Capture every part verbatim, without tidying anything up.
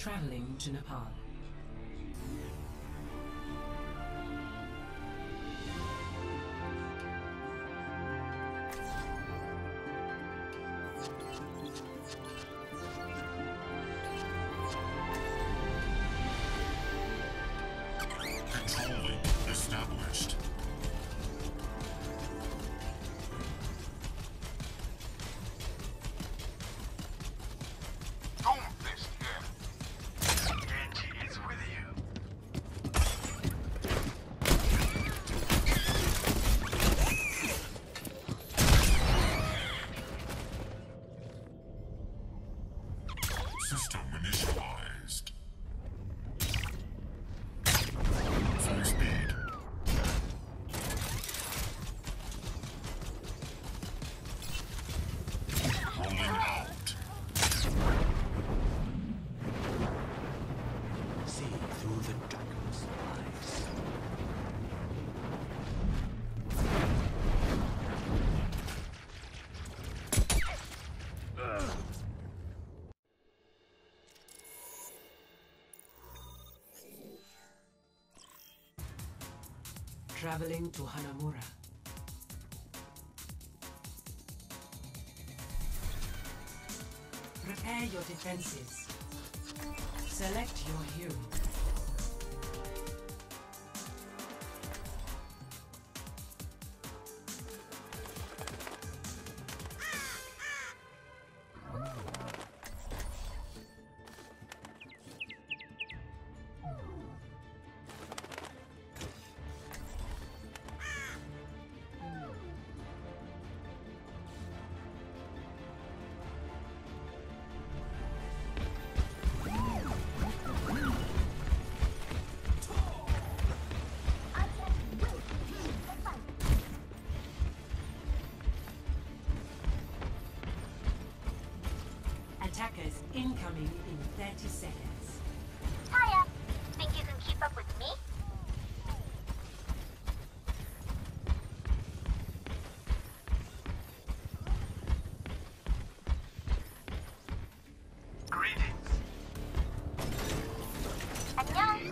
traveling to Nepal. Control link established. Stormfist here. Genji is with you. System initialized. Full speed. Rolling out. See through the darkness eyes. Traveling to Hanamura. Prepare your defenses. Select your hero. Attackers incoming in thirty seconds. Hiya. Think you can keep up with me? Greetings. 안녕.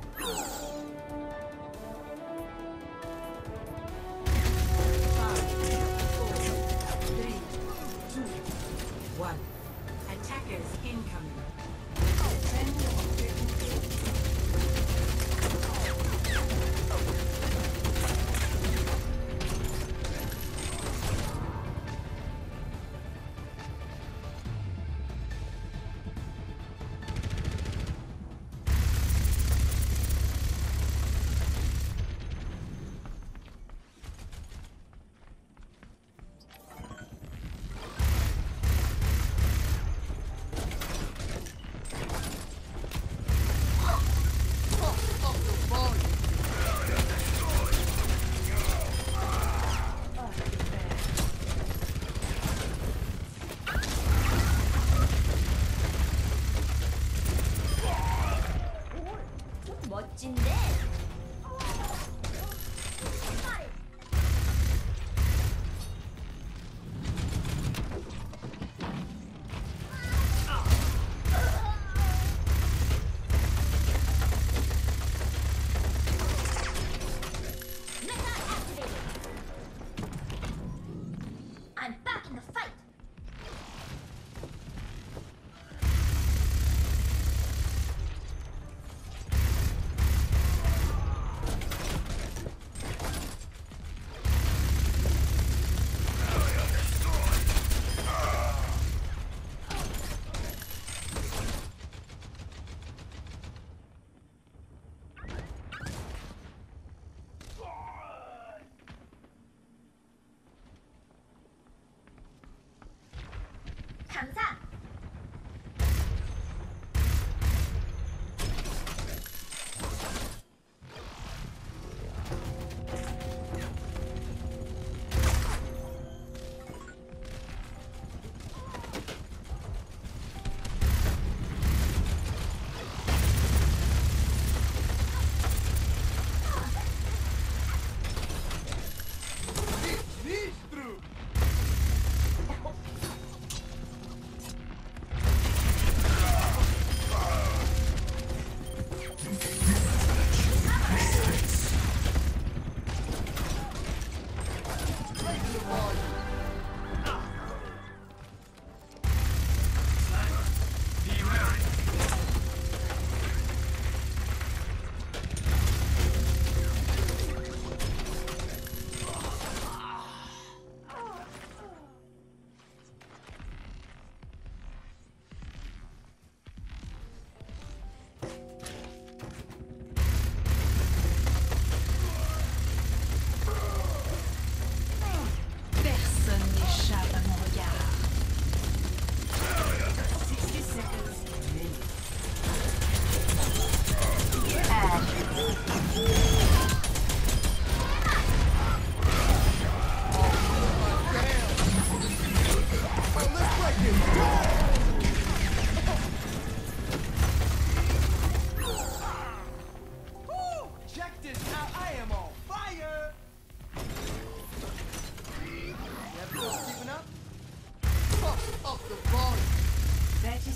Five, four, three, two, one. Attackers incoming. Defend objective. 멋진데? I'm back in the fight! 감사!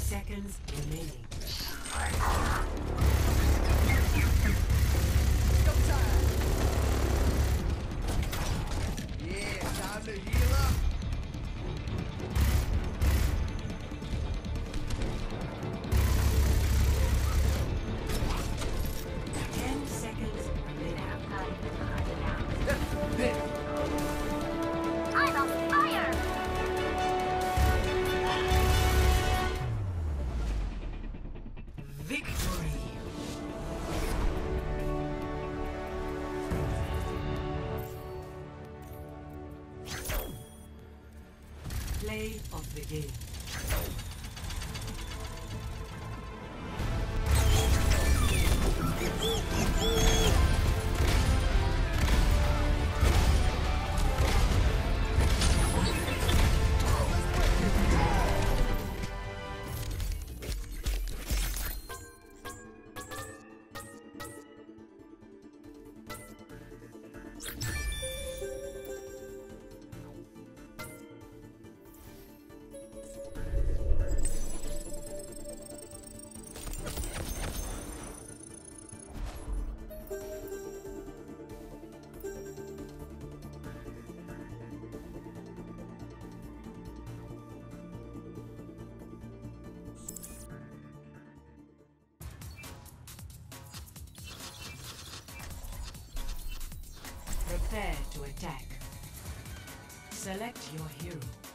seconds remaining. Yeah, time to heal up. Ten seconds remaining. I'm on fire! Victory! Play of the game. Prepare to attack. Select your hero.